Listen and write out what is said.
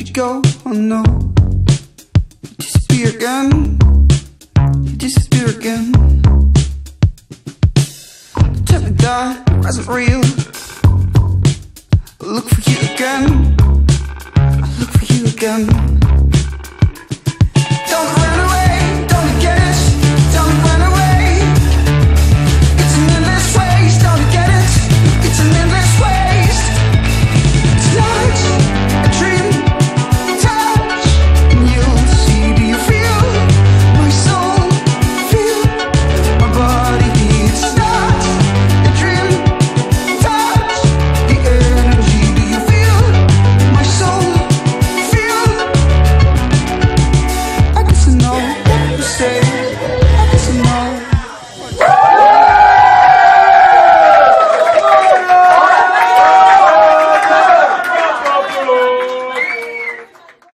you go? Oh no, you disappear again. You disappear again. Tell me that it wasn't real. I look for you again. I look for you again.